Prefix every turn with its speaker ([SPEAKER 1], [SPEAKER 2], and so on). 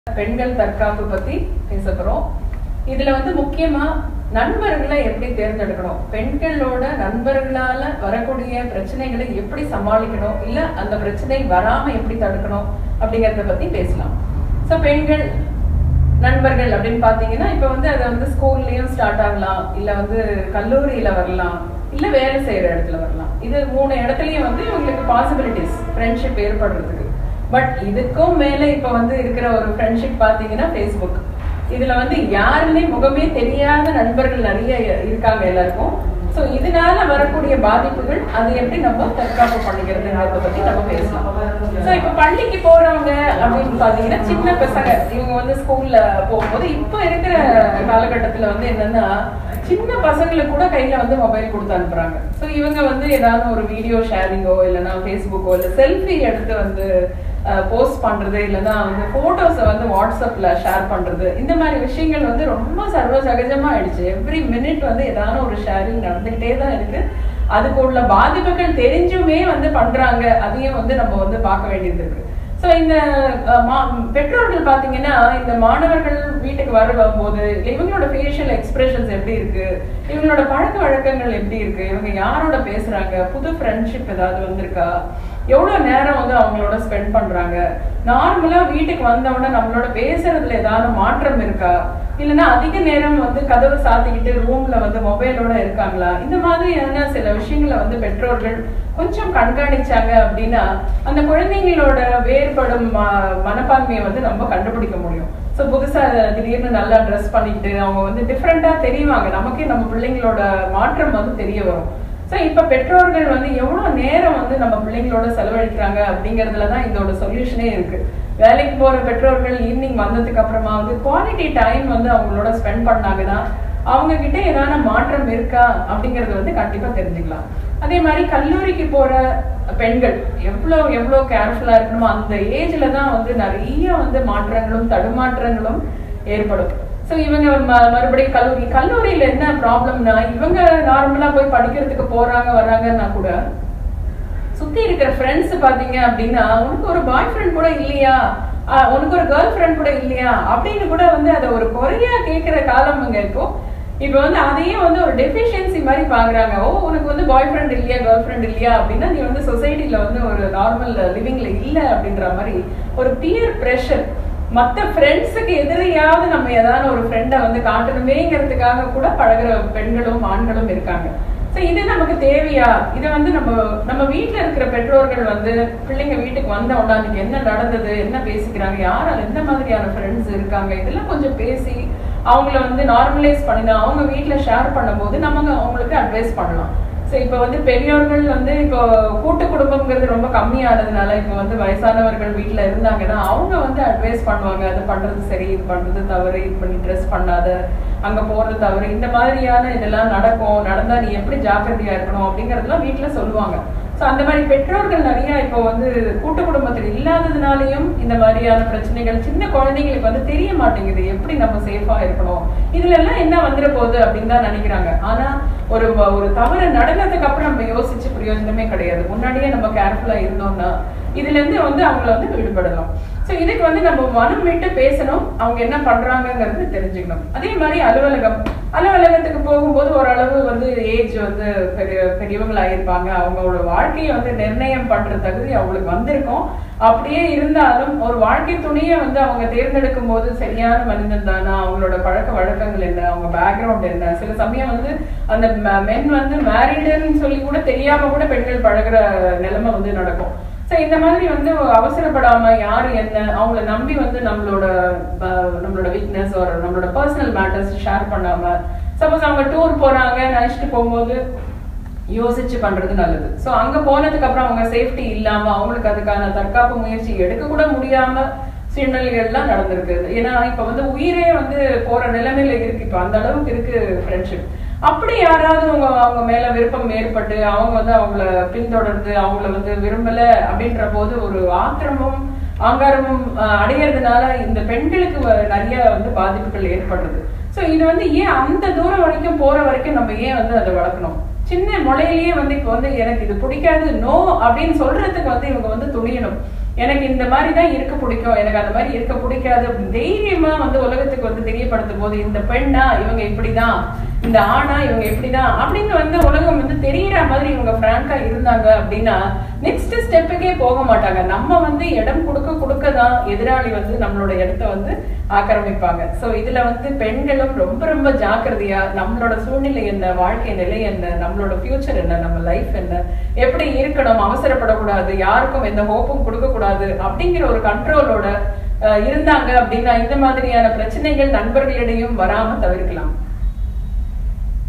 [SPEAKER 1] பெண்கள் தற்காப்பு பத்தி பேச போறோம். இதுல முக்கியமா நண்பர்களை எப்படி தேர்ந்தெடுக்கணும், பெண்களோட நண்பர்களால வரக்கூடிய பிரச்சனைகளை எப்படி சமாளிக்கணும், இல்ல அந்த பிரச்சனை வராம எப்படி தடுக்கணும் அப்படிங்கறத பத்தி பேசலாம். சோ பெண்கள் நண்பர்கள் அப்படின்னு பாத்தீங்கன்னா இப்ப அது ஸ்கூல்லயும் ஸ்டார்ட் ஆகலாம், இல்ல கல்லூரியில வரலாம், இல்ல வேலை செய்யற இடத்துல வரலாம். இது 3 இடத்துலயும் இவங்களுக்கு பாசிபிலிட்டிஸ் ஃப்ரெண்ட்ஷிப் ஏற்படுறதுக்கு. பட் இதுக்கும் மேல இப்ப இருக்கிற ஒரு ஃப்ரெண்ட்ஷிப் பாத்தீங்கன்னா ஃபேஸ்புக். இதுல யாருன்னே முகமே தெரியாத நண்பர்கள் நிறைய இருக்காங்க எல்லாருக்கும். சோ இதனால வரக்கூடிய பாதிப்புகள், அது எப்படி நம்ம தற்காப்பு பண்ணிக்கிறதுங்கிறத பத்தி நம்ம பேசலாம். சோ இப்ப பள்ளிக்கு போறவங்க அப்படின்னு பாத்தீங்கன்னா சின்ன பசங்க இவங்க ஸ்கூல்ல போகும்போது இப்ப இருக்கிற காலகட்டத்துல என்னன்னா சின்ன பசங்களுக்கு கூட கையில மொபைல் கொடுத்து அனுப்புறாங்க. சோ இவங்க ஏதாவது ஒரு வீடியோ ஷேரிங்கோ இல்லைன்னா ஃபேஸ்புக்கோ இல்ல செல்ஃபி எடுத்து போஸ்ட் பண்றது, இல்லைன்னா போட்டோஸை வாட்ஸ்அப்ல ஷேர் பண்றது, இந்த மாதிரி விஷயங்கள் ரொம்ப சர்வ சகஜமா ஆயிடுச்சு. எவ்ரி மினிட் ஏதாவது ஒரு ஷேரிங் நடந்துகிட்டே தான் இருக்கு. அதுக்கு உள்ள பாதிப்புகள் தெரிஞ்சுமே பண்றாங்க. அதையும் நம்ம பார்க்க வேண்டியது இருக்கு. சோ இந்த பெற்றோர்கள் பாத்தீங்கன்னா இந்த மாணவர்கள் வீட்டுக்கு வரும்போது இவங்களோட ஃபேஷியல் எக்ஸ்பிரஷன்ஸ் எப்படி இருக்கு, இவங்களோட பழக்க வழக்கங்கள் எப்படி இருக்கு, இவங்க யாரோட பேசுறாங்க, புது ஃப்ரெண்ட்ஷிப் ஏதாவது வந்திருக்கா, எவ்வளவு நேரம் அவங்களோட ஸ்பெண்ட் பண்றாங்க, நார்மலா வீட்டுக்கு வந்தவொடனே நம்மளோட பேசுறதுல ஏதாவது மாற்றம் இருக்கா, இல்லைன்னா அதிக நேரம் கதவை சாத்திக்கிட்டு ரூம்ல மொபைலோட இருக்காங்களா, இந்த மாதிரியான சில விஷயங்களை பெற்றோர்கள் கொஞ்சம் கண்காணிச்சாங்க அப்படின்னா அந்த குழந்தைங்களோட வேறுபடும் மனப்பான்மையை நம்ம கண்டுபிடிக்க முடியும். சோ புதுசா திடீர்னு நல்லா ட்ரெஸ் பண்ணிக்கிட்டு அவங்க டிஃப்ரெண்டா தெரியுவாங்க. நமக்கே நம்ம பிள்ளைங்களோட மாற்றம் தெரிய வரும். சோ இப்ப பெற்றோர்கள் எவ்வளவு நேரம் நம்ம பிள்ளைங்களோட செலவழிக்கிறாங்க அப்படிங்கறதுலதான் இதோட சொல்யூஷனே இருக்கு. வேலைக்கு போற பெற்றோர்கள் ஈவினிங் வந்ததுக்கு அப்புறமா குவாலிட்டி டைம் அவங்களோட ஸ்பெண்ட் பண்ணாங்கன்னா அவங்க கிட்ட ஏதாவது மாற்றம் இருக்கா அப்படிங்கறது கண்டிப்பா தெரிஞ்சுக்கலாம். அதே மாதிரி கல்லூரிக்கு போற பெண்கள் எவ்வளவு கேர்ஃபுல்லா இருக்கணுமோ அந்த ஏஜ்ல தான் நிறைய மாற்றங்களும் தடுமாற்றங்களும் ஏற்படும். சோ இவங்க மறுபடியும் கல்லூரியில என்ன ப்ராப்ளம்னா இவங்க நார்மலா போய் படிக்கிறதுக்கு போறாங்க வர்றாங்கன்னா கூட சுத்தி இருக்கிற ஃப்ரெண்ட்ஸ் பாத்தீங்க அப்படின்னா உனக்கு ஒரு பாய் ஃப்ரெண்ட் கூட இல்லையா, உனக்கு ஒரு கேர்ள் ஃப்ரெண்ட் கூட இல்லையா அப்படின்னு கூட அதை ஒரு குறையா கேட்கிற காலம் இப்போ. இப்ப அதையே ஒரு டெஃபிஷியன்சி மாதிரி பாக்குறாங்க. ஓ உனக்கு பாய் ஃப்ரெண்ட் இல்லையா கேர்ள் ஃப்ரெண்ட் இல்லையா அப்படின்னா நீ சொசைட்டில ஒரு நார்மல் லிவிங்ல இல்ல அப்படின்ற மாதிரி ஒரு பியர் பிரஷர். மத்த ஃப்ரெண்ட்ஸுக்கு எதிரையாவது நம்ம ஏதாவது ஒரு ஃப்ரெண்டை காட்டணுமேங்கிறதுக்காக கூட பழகுற பெண்களும் ஆண்களும் இருக்காங்க. சோ இது நமக்கு தேவையா? இதை நம்ம வீட்டுல இருக்கிற பெற்றோர்கள் பிள்ளைங்க வீட்டுக்கு வந்த உடனே என்ன நடந்தது, என்ன பேசிக்கிறாங்க, யாரால எந்த மாதிரியான ஃப்ரெண்ட்ஸ் இருக்காங்க, இதெல்லாம் கொஞ்சம் பேசி அவங்கள நார்மலைஸ் பண்ணினா அவங்க வீட்டுல ஷேர் பண்ணும் போது நம்ம அவங்களுக்கு அட்வைஸ் பண்ணலாம். சோ இப்ப பெரியோர்கள் இப்போ கூட்டு குடும்பம்ங்கிறது ரொம்ப கம்மியானதுனால இப்ப வயசானவர்கள் வீட்டுல இருந்தாங்கன்னா அவங்க அட்வைஸ் பண்ணுவாங்க. அது பண்றது சரி, இது பண்றது தவறு, இது பண்ணி ட்ரெஸ் பண்ணாத, அங்க போறது தவறு, இந்த மாதிரியான இதெல்லாம் நடக்கும், நடந்தா நீ எப்படி ஜாக்கிரதையா இருக்கணும் அப்படிங்கறதெல்லாம் வீட்டுல சொல்லுவாங்க. சோ அந்த மாதிரி பெற்றோர்கள் நிறைய இப்போ கூட்டு குடும்பத்தில் இல்லாததுனாலையும் இந்த மாதிரியான பிரச்சனைகள் சின்ன குழந்தைங்களுக்கு தெரிய மாட்டேங்குது எப்படி நம்ம சேஃபா இருக்கணும், இதுல எல்லாம் என்ன வந்துட போகுது அப்படின்னு தான் நினைக்கிறாங்க. ஆனா ஒரு தவறு நடந்ததுக்கு அப்புறம் நம்ம யோசிச்சு பிரயோஜனமே கிடையாது. முன்னாடியே நம்ம கேர்ஃபுல்லா இருந்தோம்னா இதுல இருந்து அவங்கள விடுபடலாம். சோ இதுக்கு நம்ம மனம் விட்டு பேசணும், அவங்க என்ன பண்றாங்கிறது தெரிஞ்சுக்கணும். அதே மாதிரி அலுவலகத்துக்கு போகும்போது ஓரளவு ஏஜ் பெரியவங்களா இருப்பாங்க. அவங்களோட வாழ்க்கையை நிர்ணயம் பண்ற தகுதி அவங்களுக்கு வந்திருக்கும். அப்படியே இருந்தாலும் ஒரு வாழ்க்கை துணையை அவங்க தேர்ந்தெடுக்கும் போது சரியான மனிதன் தானா, அவங்களோட பழக்க வழக்கங்கள் என்ன, அவங்க பேக்ரவுண்ட் என்ன, சில சமயம் அந்த மென் மேரிடுன்னு சொல்லி கூட தெரியாம கூட பெண்கள் பழகுற நிலைமை நடக்கும். சோ இந்த மாதிரி அவசரப்படாம யாரு என்ன அவங்கள நம்பி நம்மளோட வீக்னஸ் ஒரு நம்மளோட பர்சனல் மேட்டர்ஸ் ஷேர் பண்ணாம, சப்போஸ் அவங்க டூர் போறாங்க நினைச்சிட்டு போகும்போது யோசிச்சு பண்றது நல்லது. சோ அங்க போனதுக்கு அப்புறம் அவங்க சேஃப்டி இல்லாம அவங்களுக்கு அதுக்கான தற்காப்பு முயற்சி எடுக்க கூட முடியாம சூழ்நிலைகள்லாம் நடந்திருக்கு. ஏன்னா இப்ப உயிரே போற நிலைமையில இருக்கு. இப்ப அந்த அளவுக்கு இருக்கு ஃப்ரெண்ட்ஷிப். அப்படி யாராவது அவங்க மேல விருப்பம் ஏற்பட்டு அவங்க அவங்கள பின்தொடர்ந்து அவங்கள விரும்பல அப்படின்ற போது ஒரு ஆத்திரமும் ஆங்காரமும் அடையிறதுனால இந்த பெண்களுக்கு நிறைய பாதிப்புகள் ஏற்படுறது. சோ இது ஏன் அந்த தூரம் வரைக்கும் போற வரைக்கும் நம்ம ஏன் அதை வளர்க்கணும்? சின்ன முளையிலேயே இப்போ எனக்கு இது பிடிக்காது நோ அப்படின்னு சொல்றதுக்கு இவங்க துணியணும். எனக்கு இந்த மாதிரிதான் இருக்க பிடிக்கும், எனக்கு அந்த மாதிரி இருக்க பிடிக்காது தைரியமா வந்து உலகத்துக்கு வந்து தெரியப்படுத்தும் போது, இந்த பெண்ணா இவங்க இப்படிதான், இந்த ஆணா இவங்க இப்படிதான் அப்படின்னு வந்து உலகம் வந்து தெரியற மாதிரி இவங்க பிராங்கா இருந்தாங்க அப்படின்னா நெக்ஸ்ட் ஸ்டெப்புக்கே போக மாட்டாங்க. நம்ம வந்து இடம் கொடுக்கதான் எதிராளி வந்து நம்மளோட இடத்த வந்து ஆக்கிரமிப்பாங்க. சோ இதுல வந்து பெண்களும் ரொம்ப ரொம்ப ஜாக்கிரதையா நம்மளோட சூழ்நிலை என்ன, வாழ்க்கை நிலை என்ன, நம்மளோட ஃபியூச்சர் என்ன, நம்ம லைஃப் என்ன, எப்படி இருக்கணும், அவசரப்படக்கூடாது, யாருக்கும் எந்த ஹோப்பும் கொடுக்க கூடாது அப்படிங்கிற ஒரு கண்ட்ரோலோட இருந்தாங்க அப்படின்னா இந்த மாதிரியான பிரச்சனைகள் நண்பர்களிடையும் வராம தவிர்க்கலாம்.